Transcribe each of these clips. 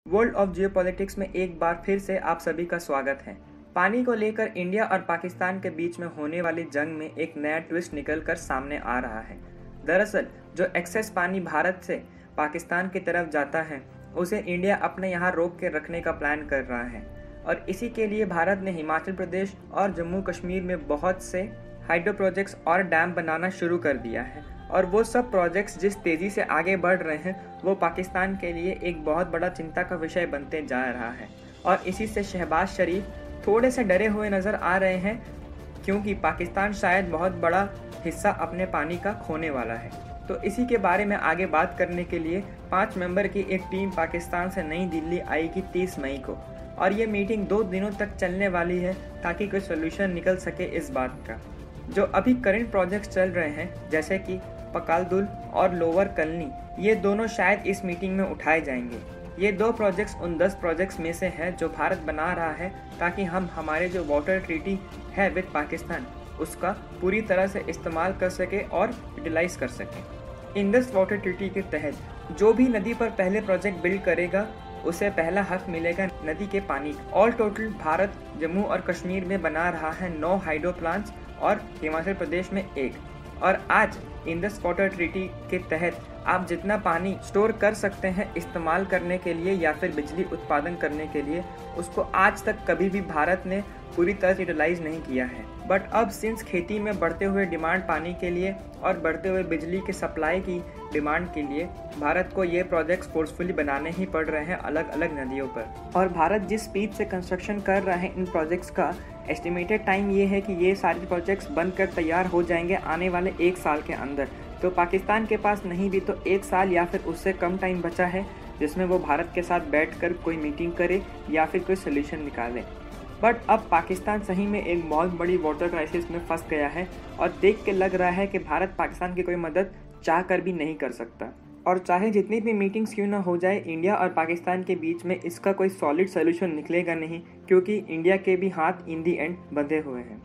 World of geopolitics में एक बार फिर से आप सभी का स्वागत है। पानी को लेकर इंडिया और पाकिस्तान के बीच में होने वाली जंग में एक नया ट्विस्ट निकलकर सामने आ रहा है। दरअसल जो एक्सेस पानी भारत से पाकिस्तान की तरफ जाता है उसे इंडिया अपने यहाँ रोक के रखने का प्लान कर रहा है और इसी के लिए भारत ने हिमाचल प्रदेश और जम्मू कश्मीर में बहुत से हाइड्रो प्रोजेक्ट्स और डैम बनाना शुरू कर दिया है और वो सब प्रोजेक्ट्स जिस तेज़ी से आगे बढ़ रहे हैं वो पाकिस्तान के लिए एक बहुत बड़ा चिंता का विषय बनते जा रहा है और इसी से शहबाज शरीफ थोड़े से डरे हुए नज़र आ रहे हैं क्योंकि पाकिस्तान शायद बहुत बड़ा हिस्सा अपने पानी का खोने वाला है। तो इसी के बारे में आगे बात करने के लिए 5 मेंबर की एक टीम पाकिस्तान से नई दिल्ली आएगी 30 मई को और ये मीटिंग 2 दिनों तक चलने वाली है ताकि कोई सोल्यूशन निकल सके इस बात का। जो अभी करंट प्रोजेक्ट्स चल रहे हैं जैसे कि पकालदुल और लोअर कलनी, ये दोनों शायद इस मीटिंग में उठाए जाएंगे। ये 2 प्रोजेक्ट्स उन 10 प्रोजेक्ट्स में से हैं जो भारत बना रहा है ताकि हम हमारे जो वाटर ट्रीटी है विद पाकिस्तान उसका पूरी तरह से इस्तेमाल कर सके और यूटिलाइज कर सके। इंडस वाटर ट्रीटी के तहत जो भी नदी पर पहले प्रोजेक्ट बिल्ड करेगा उसे पहला हक मिलेगा नदी के पानी का। ऑल टोटल भारत जम्मू और कश्मीर में बना रहा है 9 हाइड्रो प्लांट्स और हिमाचल प्रदेश में 1। और आज इंडस वाटर ट्रीटी के तहत आप जितना पानी स्टोर कर सकते हैं इस्तेमाल करने के लिए या फिर बिजली उत्पादन करने के लिए, उसको आज तक कभी भी भारत ने पूरी तरह से यूटिलाइज नहीं किया है। बट अब सिंस खेती में बढ़ते हुए डिमांड पानी के लिए और बढ़ते हुए बिजली के सप्लाई की डिमांड के लिए भारत को ये प्रोजेक्ट्स फोर्सफुली बनाने ही पड़ रहे हैं अलग अलग नदियों पर। और भारत जिस स्पीड से कंस्ट्रक्शन कर रहा है इन प्रोजेक्ट्स का एस्टिमेटेड टाइम ये है कि ये सारे प्रोजेक्ट्स बनकर तैयार हो जाएंगे आने वाले 1 साल के अंदर। तो पाकिस्तान के पास नहीं भी तो 1 साल या फिर उससे कम टाइम बचा है जिसमें वो भारत के साथ बैठकर कोई मीटिंग करे या फिर कोई सोल्यूशन निकाले। बट अब पाकिस्तान सही में एक बहुत बड़ी वाटर क्राइसिस में फंस गया है और देख के लग रहा है कि भारत पाकिस्तान की कोई मदद चाह कर भी नहीं कर सकता। और चाहे जितनी भी मीटिंग्स क्यों ना हो जाए, इंडिया और पाकिस्तान के बीच में इसका कोई सॉलिड सोल्यूशन निकलेगा नहीं क्योंकि इंडिया के भी हाथ इन दी एंड बंधे हुए हैं।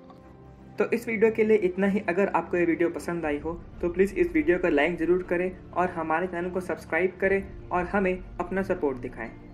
तो इस वीडियो के लिए इतना ही। अगर आपको ये वीडियो पसंद आई हो तो प्लीज़ इस वीडियो को लाइक ज़रूर करें और हमारे चैनल को सब्सक्राइब करें और हमें अपना सपोर्ट दिखाएं।